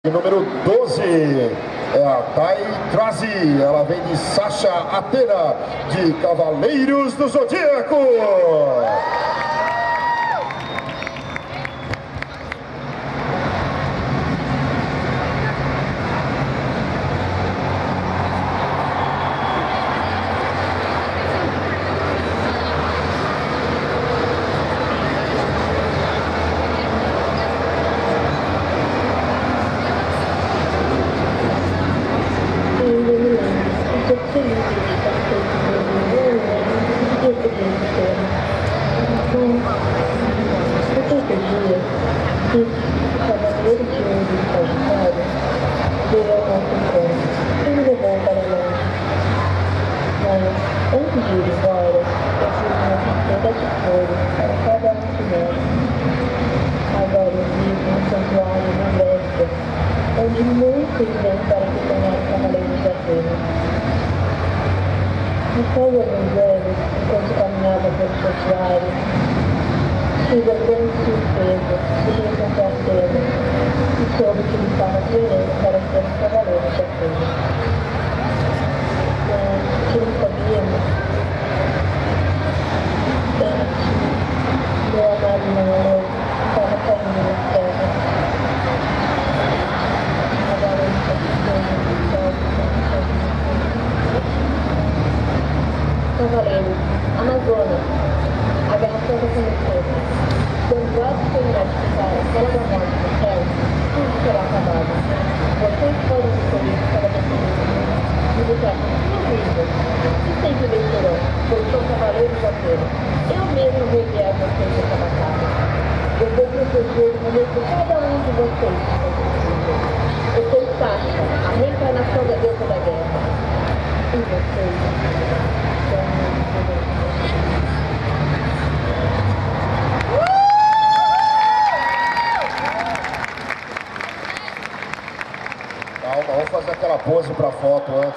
Número 12 é a Thay Trazi, ela vem de Sasha Atena, de Cavaleiros do Zodíaco. Cavaleiro de Ouro de Sagitário veio ao nosso encontro e me levou para longe. Mas, antes de ir embora, eu fiz uma pulseira de flores para cada um de nós. Agora eu vivo um santuário na Grécia, onde muitos vêm para se tornar cavaleiros de Atena. Após alguns anos, enquanto caminhava pelo santuário, tive a grande surpresa de reencontrar Atena e soube que ele estava treinando para ser um cavaleiro de Atena. Mas o que não sabíamos era que meu amado namorado estava caindo na terra. A garota Cavaleiro, Amazonas, a guerra toda começou. Quando Vlad terminar de ficar a Estrela da Morte no céu, tudo será acabado. Vocês podem escolher para definir e lutar por sua vida. E sempre vencerão, pois sou cavaleiro de Atena. Eu mesmo vou guiar vocês nessa batalha. Eu vou proteger o momento de cada um de vocês. Eu sou Sasha, a reencarnação da deusa da guerra. E vocês são Calma, vamos fazer aquela pose para foto antes.